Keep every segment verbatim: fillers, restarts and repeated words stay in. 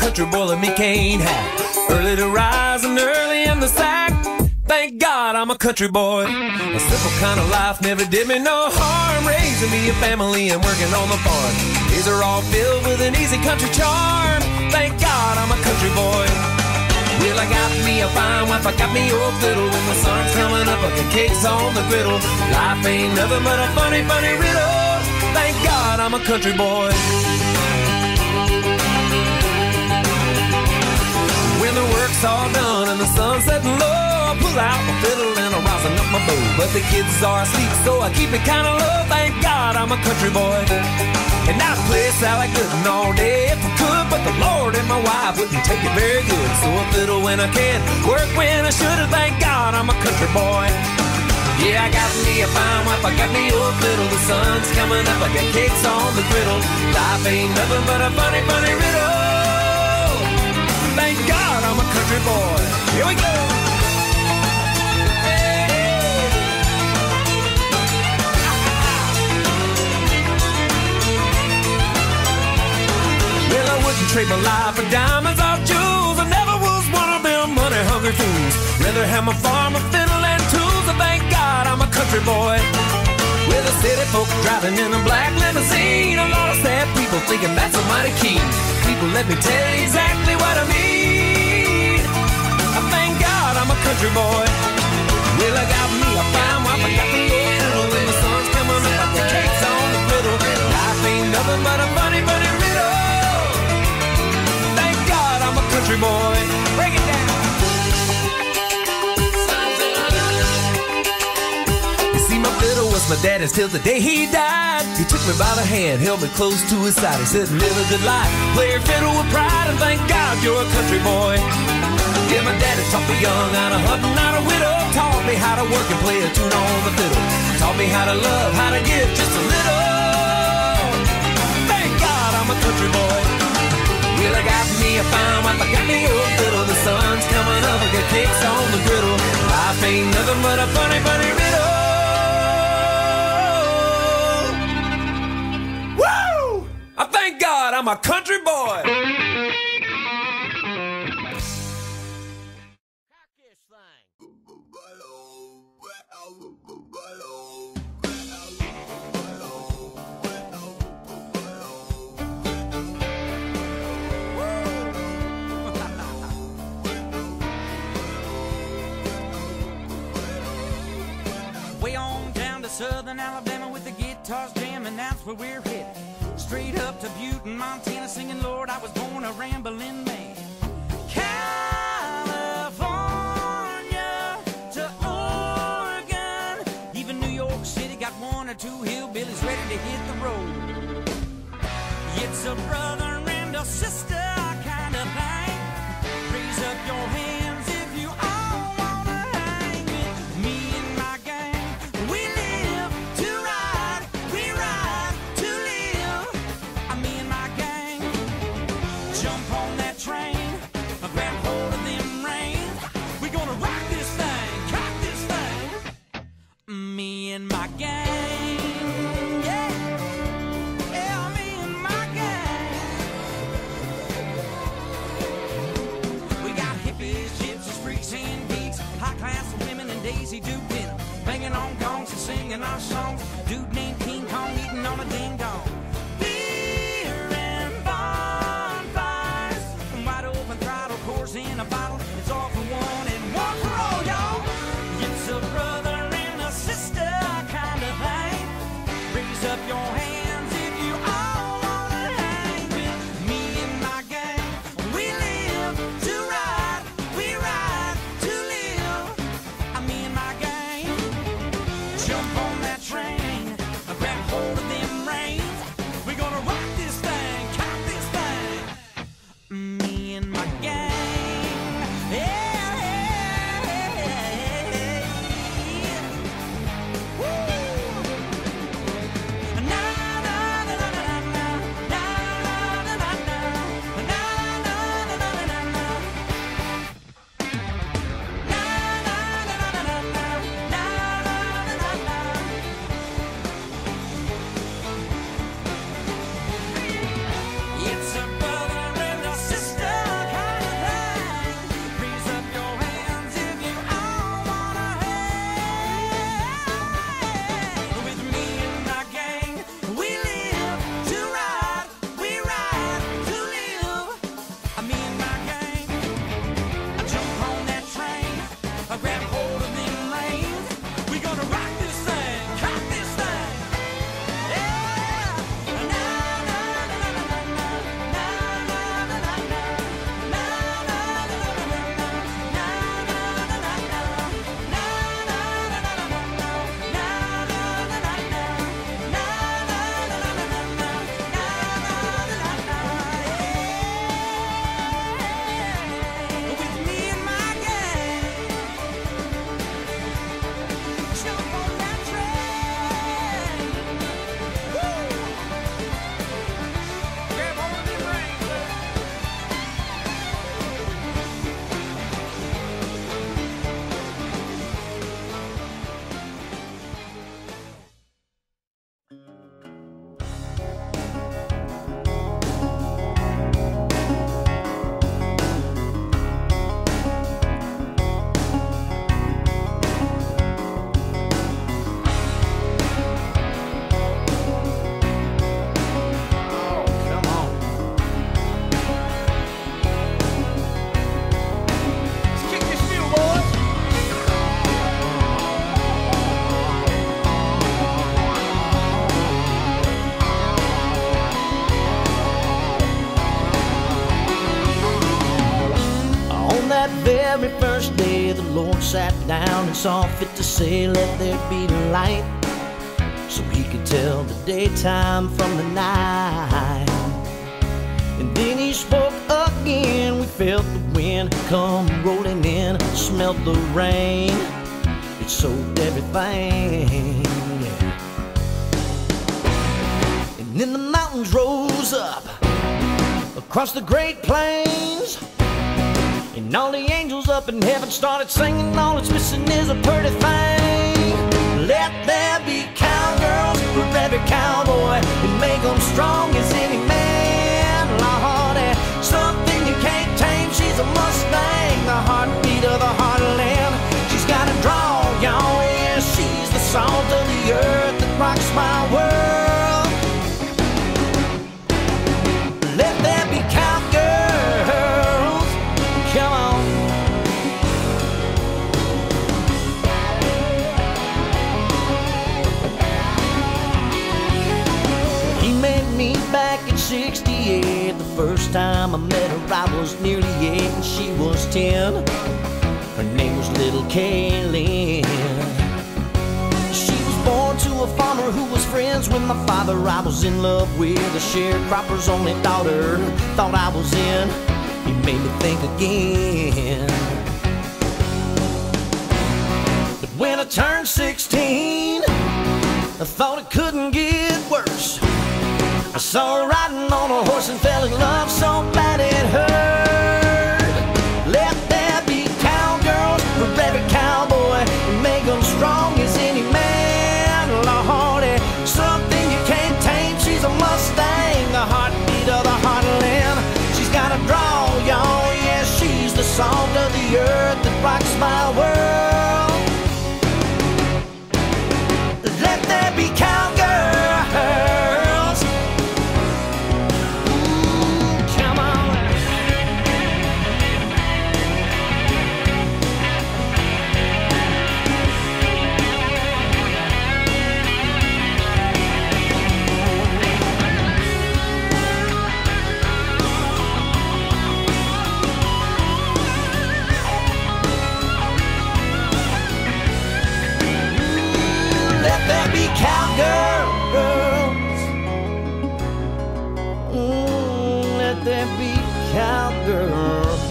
country boy like me can't have. Early to rise and early in the sack. Thank God I'm a country boy. A simple kind of life never did me no harm. Raising me a family and working on the farm. These are all filled with an easy country charm. Thank God I'm a country boy. Well, I got me a fine wife, I got me a fiddle. When the sun's coming up, I got cakes on the griddle. Life ain't nothing but a funny, funny riddle. Thank God I'm a country boy. When the work's all done and the sun's setting low, I pull out my fiddle and I'm rising up my bow. But the kids are asleep, so I keep it kinda low. Thank God I'm a country boy. And I'd play Sally Gooden all day if I could, but the Lord and my wife wouldn't take it very good. So I fiddle when I can, work when I should, and thank God I'm a country boy. Yeah, I got me a fine wife, I got me a fiddle. The sun's coming up, I got cakes on the griddle. Life ain't nothing but a funny, funny riddle. Thank God I'm a country boy. Here we go. Well, I wouldn't trade my life for diamonds or jewels. I never was one of them money-hungry fools. Rather have my farm, a fiddle, and tools. I thank God I'm a country boy. With a city folk driving in a black limousine. A lot of sad people thinking that's a mighty keen. People, let me tell you exactly what I mean. I thank God I'm a country boy. Well, I got me a fine wife, I got me a fiddle. When the sun's coming up, I got cakes on the griddle. Life ain't nothing but a funny, funny riddle. Thank God I'm a country boy. Break it down. You see, my fiddle was my daddy's till the day he died. He took me by the hand, held me close to his side. He said, live a good life, play your fiddle with pride, and thank God you're a country boy. Yeah, my daddy taught me young, out of hunting, not a widow. Taught me how to work and play a tune on the fiddle. Taught me how to love, how to give just a little. Thank God I'm a country boy. Well, I got me a fine wife, I got me a fiddle. The sun's coming up, I got cakes on the griddle. Life ain't nothing but a funny, funny riddle. Woo! I thank God I'm a country boy. Southern Alabama with the guitars jamming, that's where we're headed. Straight up to Butte in Montana, singing, Lord, I was born a rambling man. California to Oregon, even New York City got one or two hillbillies ready to hit the road. It's a brother and a sister kind of thing. Raise up your hands if you all wanna hang with me and my gang. We live to ride, we ride to live. Me and my gang, jump on that train, grab hold of them reins. We're gonna rock this thing, cock this thing. Me and my gang, yeah, yeah, me and my gang. We got hippies, gypsies, freaks, and geeks, high class women and Daisy Dupin, banging on gongs and singing our songs. Dude named King Kong eating on a ding dong. Beer and bonfires, wide open throttle, course in a bottle. It's all for one and one for all, y'all. It's a brother and a sister kind of thing. Raise up your hands if you all wanna hang with me and my gang. We live to ride, we ride to live. Me and my gang, jump on that train, grab hold of them reins. We're gonna rock this thing, cock this thing. Me and my gang, yeah, yeah. very first day the Lord sat down and saw fit to say, let there be light, so he could tell the daytime from the night. And then he spoke again. We felt the wind come rolling in, smelled the rain, it soaked everything. And then the mountains rose up across the great plains, and all the angels up in heaven started singing, all it's missing is a pretty thing. Let there be cowgirls for every cowboy, and make them strong as any man. Lordy, something you can't tame, she's a Mustang, the heartbeat of the heartland. She's got a draw, y'all, yeah, she's the salt of the earth that rocks my world. Let there be cowgirls, come on. He met me back in sixty-eight. The first time I met her I was nearly eight and she was ten. Her name was Little Kaylin. She was born to a farmer who was friends with my father. I was in love with a sharecropper's only daughter. Thought I was in, he made me think again. But when I turned sixteen, I thought it couldn't get worse. I saw her riding on a horse and fell in love so bad it hurt. Let there be cowgirls for every cowboy, and make them strong as any man. Lordy, something you can't tame, she's a Mustang, the heartbeat of the heartland. She's got a draw, y'all, yeah, she's the salt of the earth that rocks my world. Let there be cowgirls. Let there be cowgirls. Mm, let there be cowgirls.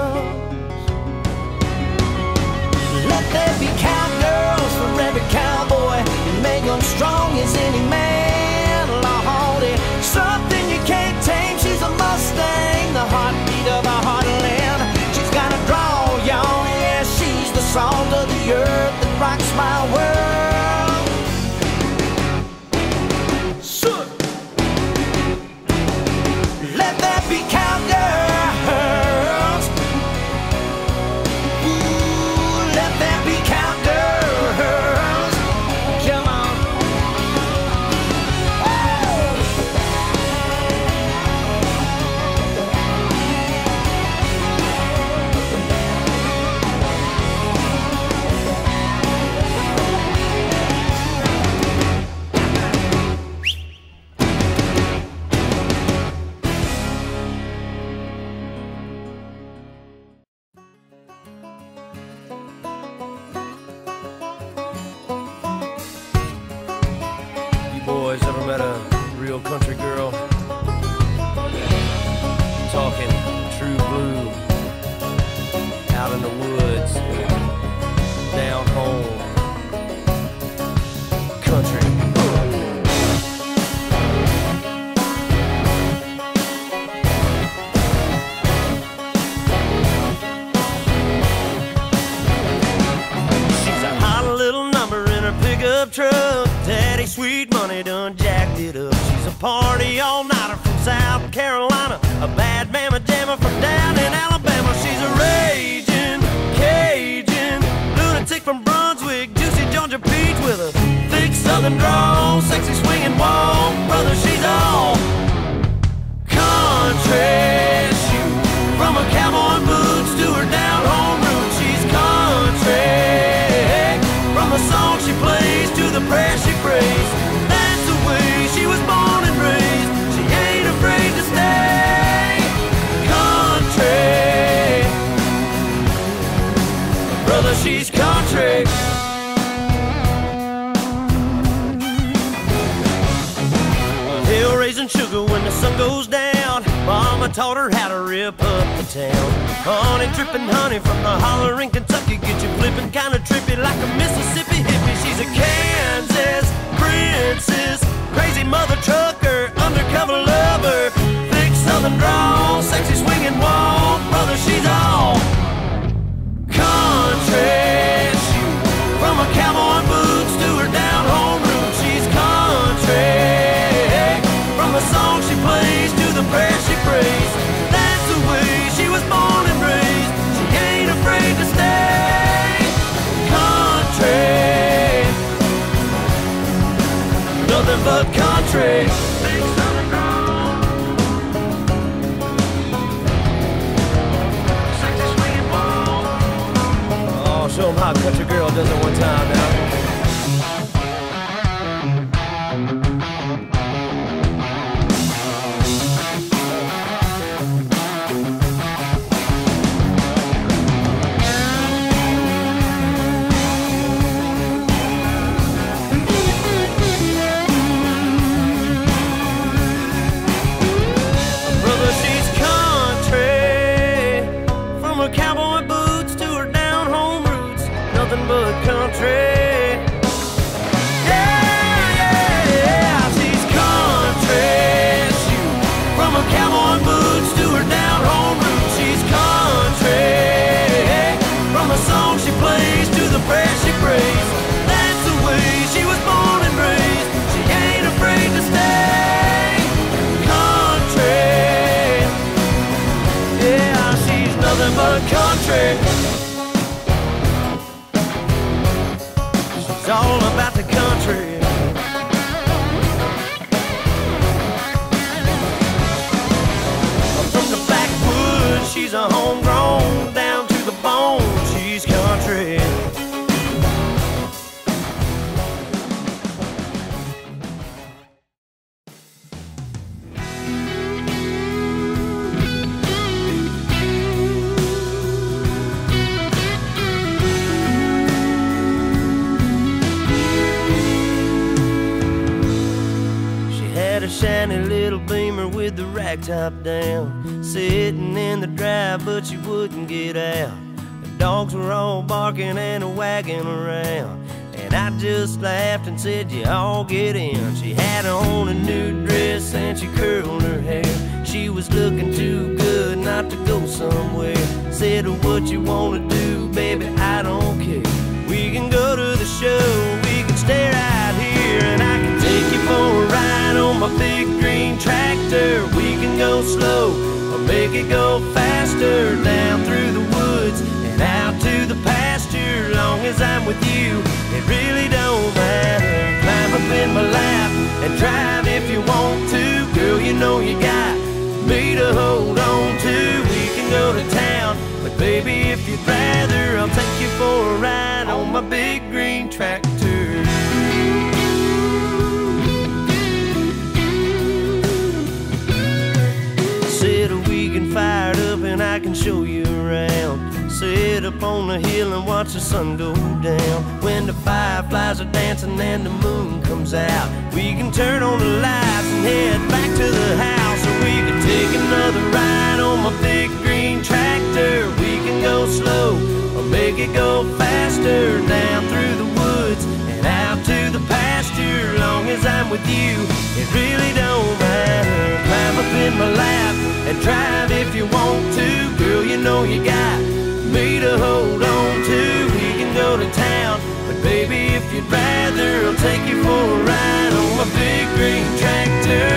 Let there be cowgirls for every cowboy, and make them strong as any man. Lordy, something you can't tame, she's a Mustang, the heartbeat of the heartland. She's got a draw, y'all, yeah, she's the salt of the earth that rocks my world. Let there be cowgirls. Ooh, let there be cowgirls. Come on. Boys ever met a real country girl? Talking true blue, out in the woods, down home, country. She's a hot little number in her pickup truck. Daddy sweet money done jacked it up. She's a party all-nighter from South Carolina, a bad mamma jamma from down in Alabama. She's a raging Cajun lunatic from Brunswick, juicy Georgia peach with a thick southern drawl, sexy swinging walk. Brother, she's all country. She, from her cowboy boots to her down home roots, she's country. From the song she plays to the prayer she prays, that's the way she was born and raised. She ain't afraid to stay country. she's country. Hell raising sugar when the sun goes down. Mama taught her how to rip up the town. Honey dripping honey from the holler in Kentucky. Get you flipping kinda trippy like a Mississippi hippie. She's a Kansas princess, crazy mother trucker, undercover lover, thick southern drawl, sexy swinging walk. Brother, she's all country. From her cowboy boots to her down home roots, she's country. From the song she plays to the prayer she prays, that's the way she was born and raised. She ain't afraid to stay country. Nothing but country. Big southern girl, sexy swinging ball. Oh, show 'em how a country girl does it one time now. Cowboy boots to her down home roots, nothing but country. Yeah, yeah, yeah, she's country. Shoot. From her cowboy boots to her down home roots, she's country. From the song she plays to the prayer she prays, that's the way she was born and raised. She ain't afraid to stay country. Yeah, she's nothing but country. She's all about the country. From the backwoods, she's a homegrown, down to the bone, she's country. A shiny little Beamer with the rack top down, sitting in the drive, but she wouldn't get out. The dogs were all barking and a wagging around, and I just laughed and said, you all get in. She had on a new dress and she curled her hair. She was looking too good not to go somewhere. Said, what you wanna do, baby, I don't care. We can go to the show, we can stay right here, and I can take you for a ride on my big green tractor. We can go slow or make it go faster, down through the woods and out to the pasture. Long as I'm with you, it really don't matter. Climb up in my lap and drive if you want to. Girl, you know you got me to hold on to. We can go to town, but baby, if you'd rather, I'll take you for a ride on my big green tractor. Fired up and I can show you around. Sit up on the hill and watch the sun go down. When the fireflies are dancing and the moon comes out, we can turn on the lights and head back to the house. Or we can take another ride on my big green tractor. We can go slow or make it go faster, down through the woods and out to the pasture. Long as I'm with you, it really don't matter. Climb up in my lap and drive if you want to. Girl, you know you got me to hold on to. We can go to town, but baby, if you'd rather, I'll take you for a ride on my big green tractor.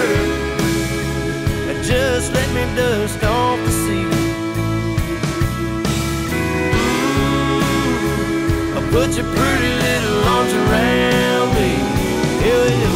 Just let me dust off the seat. Ooh, I'll put your pretty little arms around me. Yeah, yeah.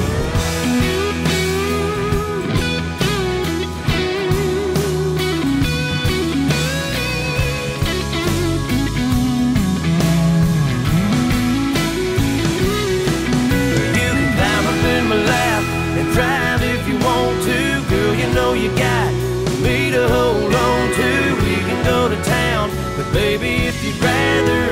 You got me to hold on to. We can go to town, but baby, if you'd rather,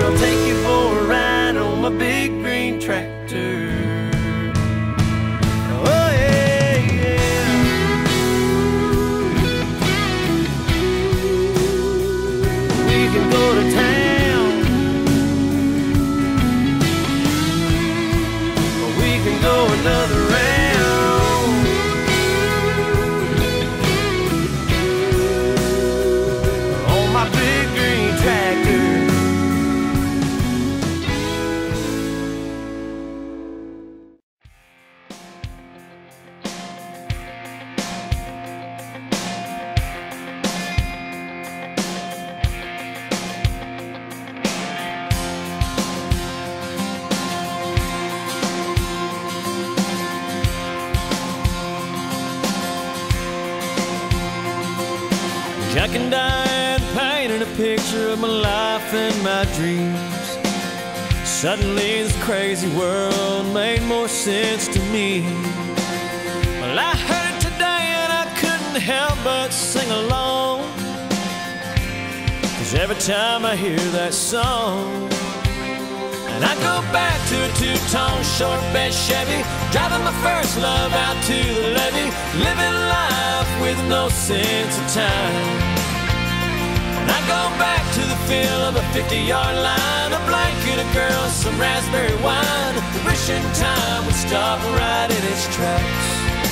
black and dyed, painted a picture of my life and my dreams. Suddenly this crazy world made more sense to me. Well, I heard it today and I couldn't help but sing along, 'cause every time I hear that song, and I go back to a two-tone short bed Chevy, driving my first love out to the levee, living life with no sense of time. And I go back to the feel of a fifty-yard line, a blanket, a girl, some raspberry wine, wishing time would stop right in its tracks.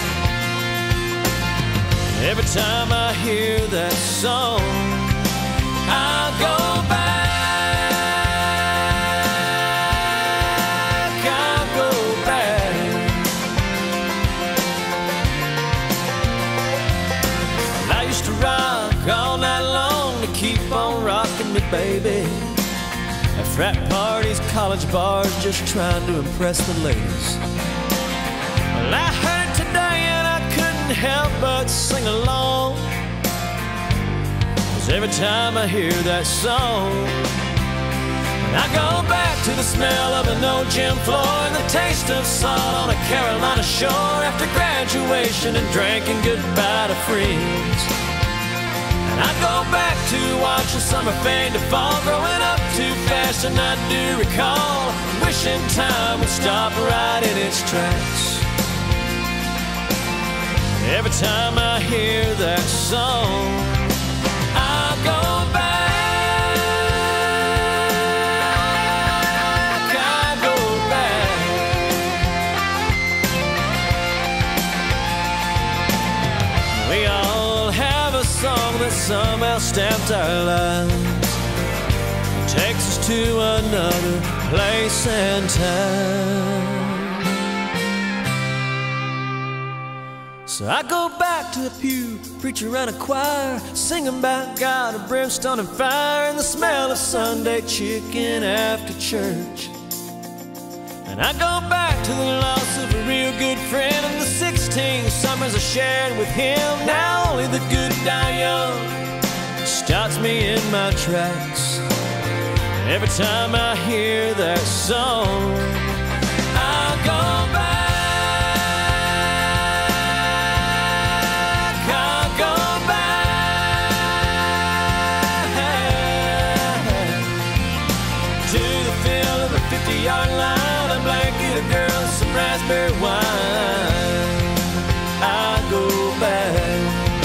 Every time I hear that song, I'll go back. All night long to keep on rocking me, baby. At frat parties, college bars, just trying to impress the ladies. Well, I heard it today and I couldn't help but sing along, 'cause every time I hear that song, I go back to the smell of an old gym floor and the taste of salt on a Carolina shore after graduation and drinking goodbye to friends. I go back to watching summer fade to fall, growing up too fast, and I do recall wishing time would stop right in its tracks. Every time I hear that song, I'll go back, I'll go back. We all have a song that somehow stamped our lives, it takes us to another place and time. So I go back to the pew, preacher and a choir, singing about God and brimstone and fire, and the smell of Sunday chicken after church. And I go back to the loss of a real good friend and the sixteen summers I shared with him. Now only the good die young stops me in my tracks. Every time I hear that song, I'll go back, I'll go back to the feel of a fifty-yard line, a blanket, a girl, some raspberry wine. I'll go back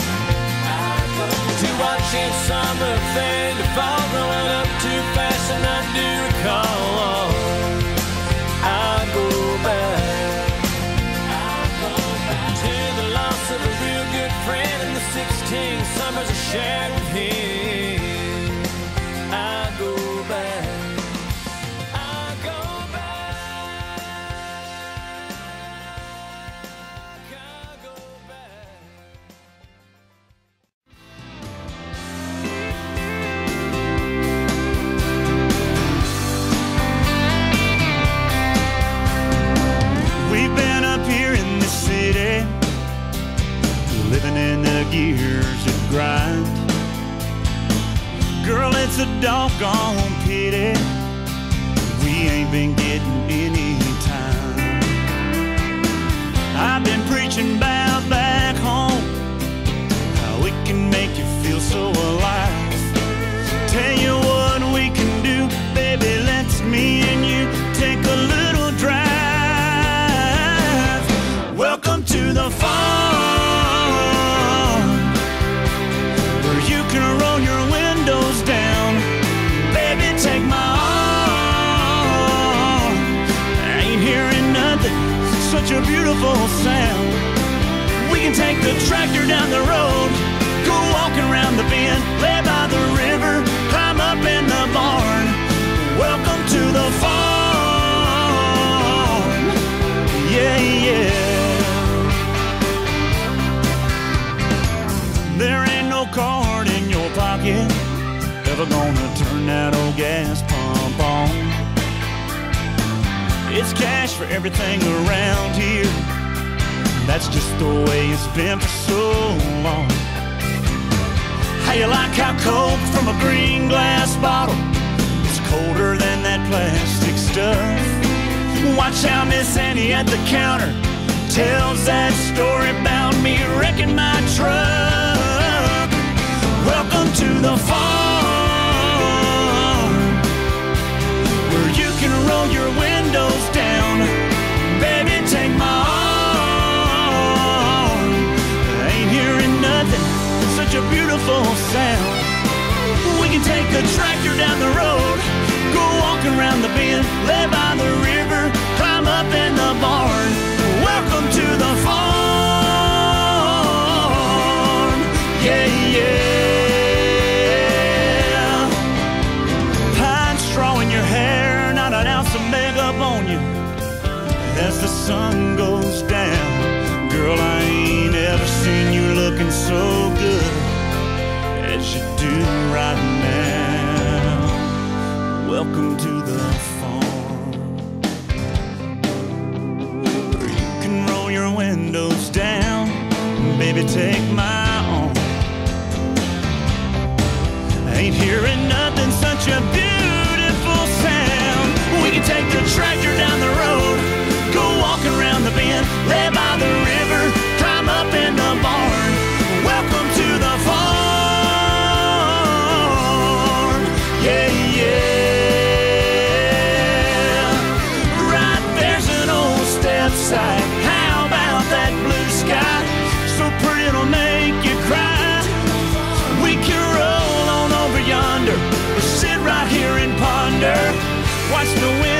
to watching summer fade to fall, growing up too fast, and I do recall. I'll go back, I'll go back to the loss of a real good friend and the sixteen summers I shared with him. I'll go back. Gears that grind. Girl, it's a doggone pity we ain't been getting any time. I've been preaching about back home, how it can make you feel so alive. Tell you what we can do, baby, let's me and you take a little drive. Welcome to the farm, roll your windows down, baby, take my arm. I ain't hearing nothing, such a beautiful sound. We can take the tractor down the road, go walking around the bend, lay by the river, climb up in the barn. Welcome to the farm, yeah, yeah. There ain't no card in your pocket ever gonna turn that old gas pump on. It's cash for everything around here, that's just the way it's been for so long. How you like how cold from a green glass bottle is colder than that plastic stuff? Watch how Miss Annie at the counter tells that story about me wrecking my truck. Welcome to the farm, where you can roll your windows down. Baby, take my arm. I ain't hearing nothing, such a beautiful sound. We can take the tractor down the road, go walking around the bend, lay by the river, climb up in the barn. Welcome to the farm. Yeah, yeah. Pine straw in your hair, not an ounce of makeup on you. As the sun goes down, girl, I ain't ever seen you looking so good as you do right now. Welcome to the farm, where you can roll your windows down. Baby, take my arm. I ain't hearing nothing, such a beautiful sound. We can take the tractor down the road, go walking around the bend, lay by the river, climb up in the barn. Welcome to the farm. Yeah, yeah. Right there's an old step side. How about that blue sky? So pretty it'll make you cry. We can roll on over yonder, or sit right here and ponder. Watch the wind